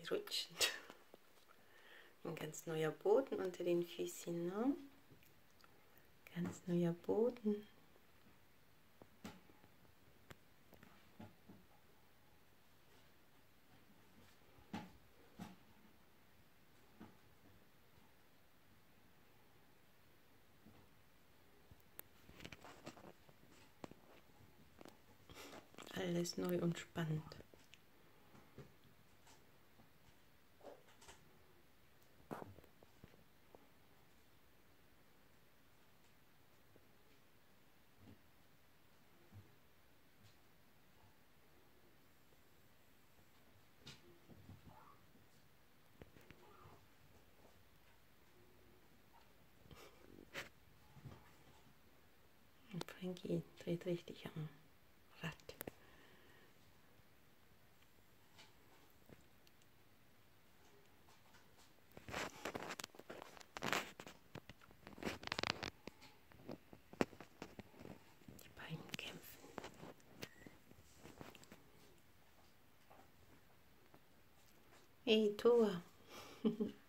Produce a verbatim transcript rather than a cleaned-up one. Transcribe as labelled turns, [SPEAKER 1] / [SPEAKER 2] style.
[SPEAKER 1] reinrutschend. Ein ganz neuer Boden unter den Füßen, ne? Ganz neuer Boden. Alles neu und spannend. Und Frankie dreht richtig am Rad. Die beiden kämpfen. Hey, Thor!